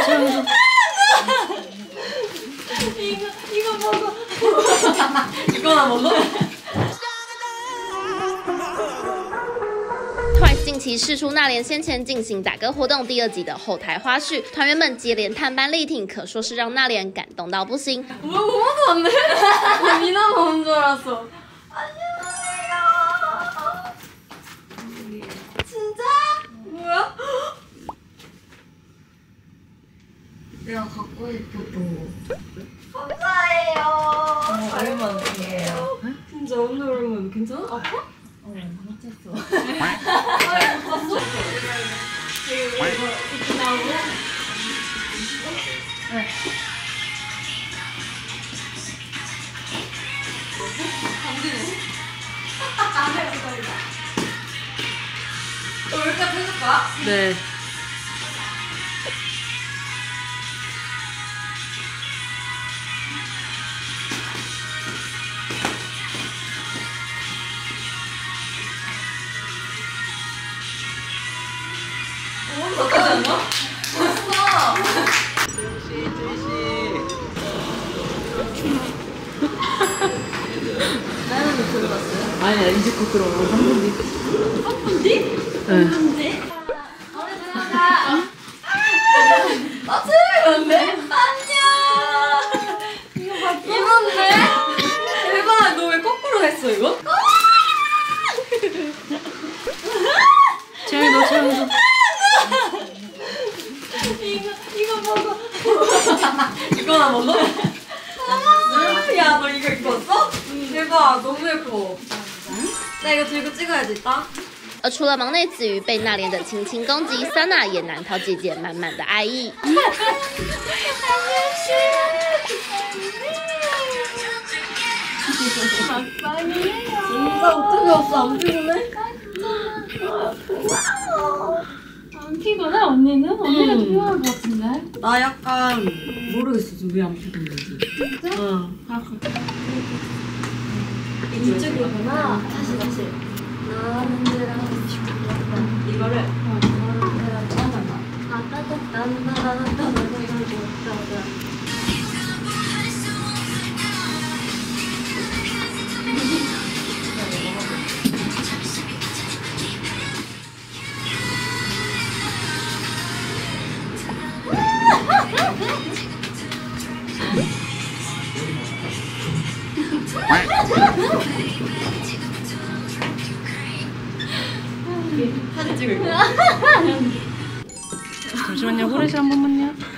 조용히. 이거 먹어. 이거나 먹어? Twice 近期释出那莲先前进行打歌活动第2集的后台花絮，团员们接连探班力挺，可说是让那莲感动到不行。 고마워도 안 돼? 미나만 온 줄 알았어. 진짜? 뭐야? 내가 갖고 싶었던 거. 감사해요. 오랜만이에요. 진짜 오늘 오랜만에 괜찮아? 아파? 못했어. 아이고 봤어? 이거 이렇게 나오고. 네. 안 되네. 안 돼, 기다리자. 여기까지 해줄까? 네. 나쁘지 않아? 멋있어! 나는 못 들어봤어요? 아니야, 이제 곧 들어오고 3분 뒤. 3분 뒤? 응. 3분 뒤? 오늘 들어가! 나 틀렸는데? 안녕! 이거 봤어? 이건데? 대박! 너 왜 거꾸로 했어, 이거? 조용히 너 조용히 너. 이거 먹어. 이거나 먹어? 야, 너 이거 입었어? 대박, 너무 예뻐. 나 이거 들고 찍어야지, 딱. 而除了忙内子瑜被那莲的轻轻攻击，Sana也难逃姐姐满满的爱意。 진짜 어떻게 없어? 안 피곤해? 안 피곤해 언니는? 언니가 피곤할 것 같은데? 나 약간 모르겠어. 지금 왜 안 피곤한지. 진짜? 응. 아 그래. 이쪽이구나. 다시. 나는 데랑 이거를 사진 찍을 거. 잠시만요, 호레시 한 번만요.